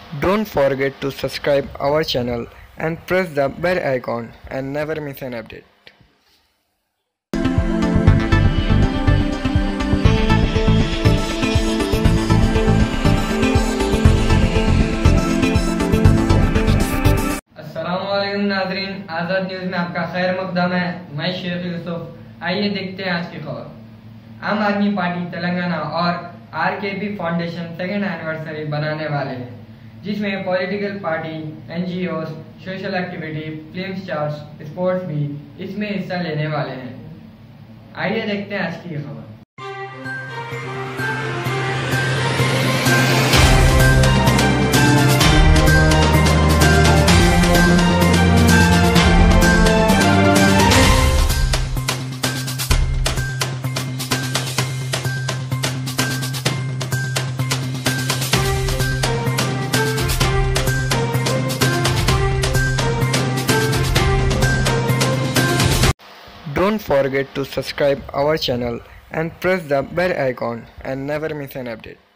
Don't forget to subscribe our channel and press the bell icon and never miss an update. अस्सलामुअलैकुम नाज़रीन, आज़ाद news में आपका खैर मकदम है। मैं शेख यूसुफ। आइए देखते हैं आज की खबर। आम आदमी पार्टी तेलंगाना और आरकेपी फाउंडेशन सेकेंड एनिवर्सरी बनाने वाले हैं, जिसमें political party, NGOs, social activity, film stars, sports भी इसमें हिस्सा लेने वाले हैं। आइए देखते हैं आज की खबर। Don't forget to subscribe our channel and press the bell icon and never miss an update.